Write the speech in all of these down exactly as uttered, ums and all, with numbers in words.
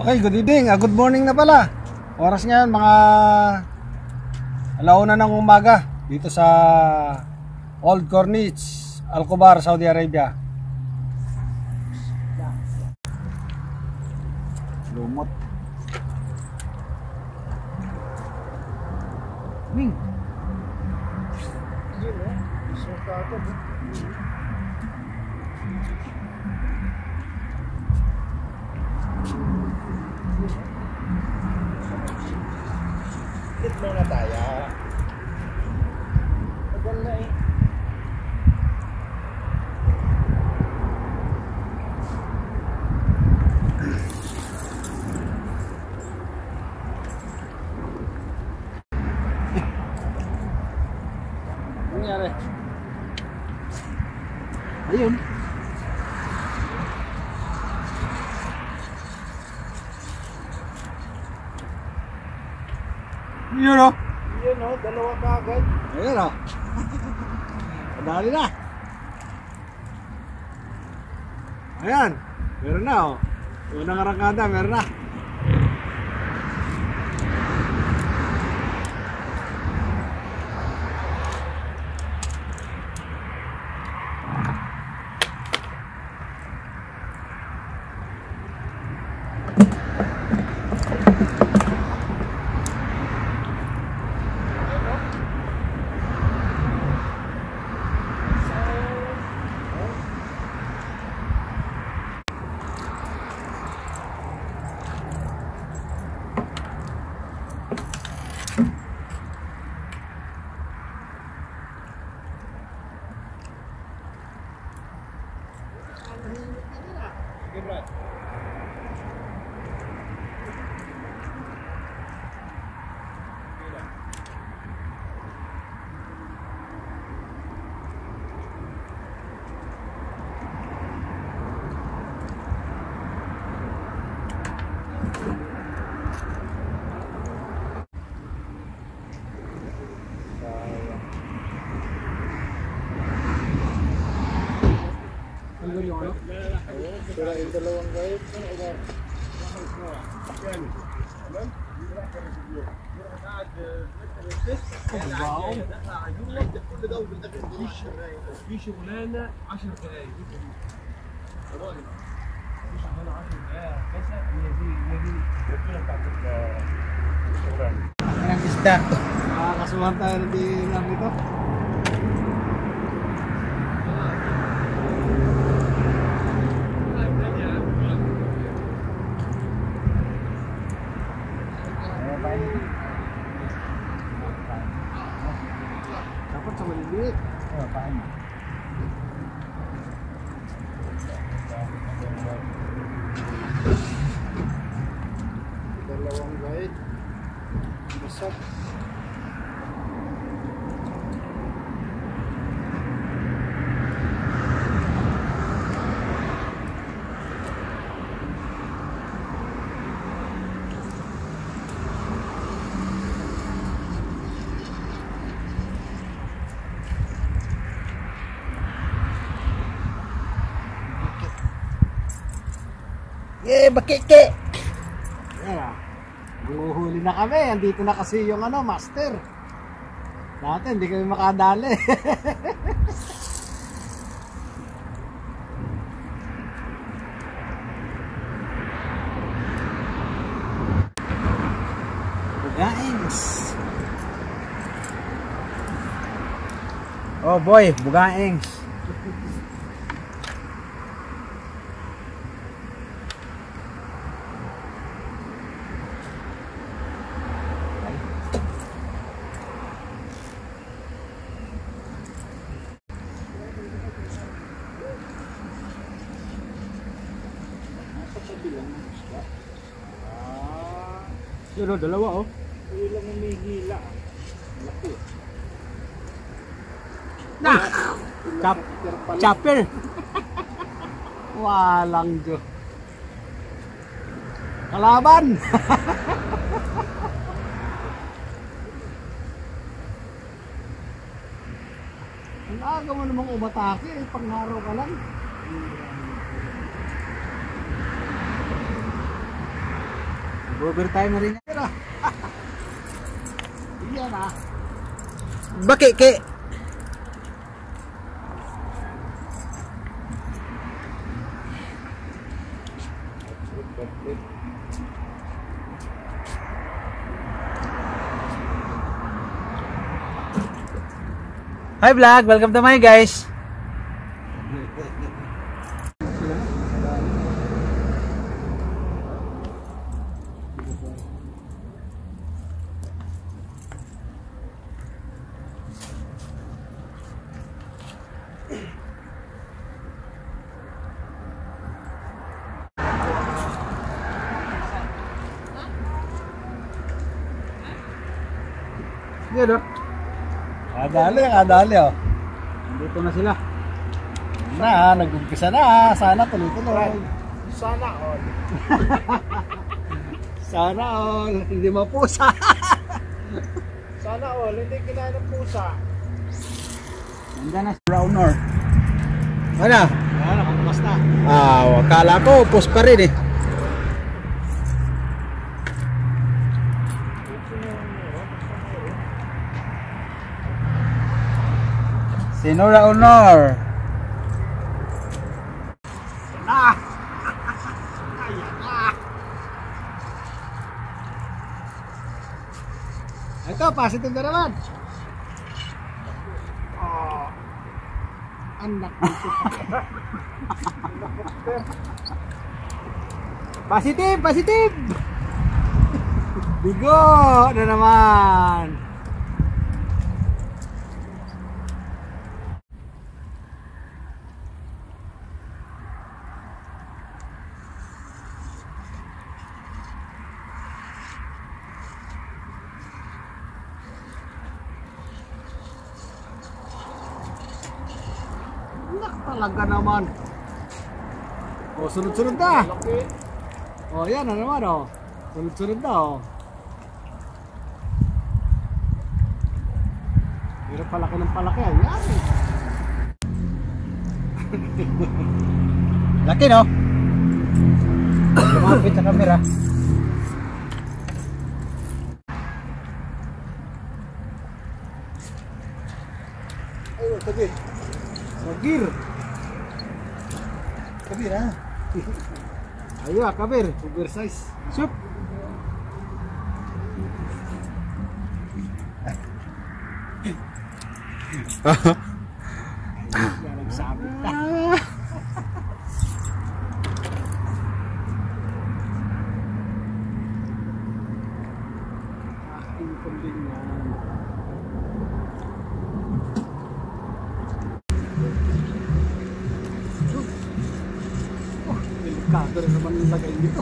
Okay, good evening. Uh, good morning na pala. Oras ngayon mga alauna ng umaga dito sa Old Corniche, Al Khobar, Saudi Arabia. Lumot. Ming. Ikit muna tayo. Tagal na eh. Ano nangyari? Ayun. Yun o. Yun o, dalawa ka agad. Ayun o. Madali na. Ayan. Meron na o. Unang arangkada, meron na. Sira yung dalawang guys. في شغلانه عشر دقائق في شغلانه عشر دقائق بس هي دي هي دي الروتين بتاعت الشغلانه. Ang isda. Nakakasuhan tayo din lang ito. Dapat sa maliliit. Oh, paano? Dalawang guide. Basak. Yeah, bakike! Yeah. Huhuli na kami. Andito na kasi yung ano, master. Dati hindi kami makadali. Bugaings. Oh boy, bugaings. Yun o, dalawa o. Yun lang yung may hila. Laki. Nah! Chop! Chopper! Walang Diyos. Kalaban! Ang aga mo namang umatake, eh, pangharaw ka lang. Overtime na rin yan. Iyan ah. Bakike. Hi vlog, welcome to my guys. Yan o. Kadali, kadali o. Dito na sila. Na, nag-umpisa na. Sana tuloy-tuloy. Sana all. Sana all. Hindi mapusa. Sana all. Hindi kinain ng pusa. Nanda na si Browner. Ano? Ano, nakapos na. Ah, wakala ko, upos pa rin eh. Sinura Honor. Ah! Ayan na. Ito, positive na naman. Oh. Anak nito. Positive, positive. Bigo na naman. Talaga naman. Oh, sunod-sunod na. Oh, yan na naman oh. Sunod-sunod na oh. Pero palaki ng palaki. Ayan. Laki no? Lumapit sa camera. Ayun, tabi. Sagir. Kabir ha. Ayo ah, kabir, oversize. Sup. Jangan sabi. Aking pembinaan. Delikado rin naman yung lagay dito.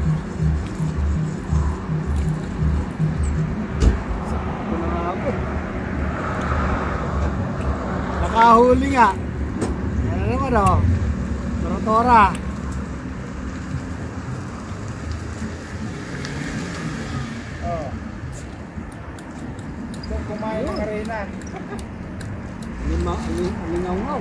Sakto na nga ako. Nakahuli nga. Ano naman o? Tora-tora. Oh. Ito, kumain ng arena. Lima, alingaw-ngaw.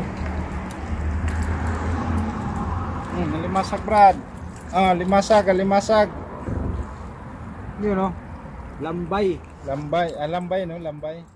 Hmm, limasag Brad. Ah, limasag, limasag. Yun o. Lambay. Lambay, ah, lambay no, lambay.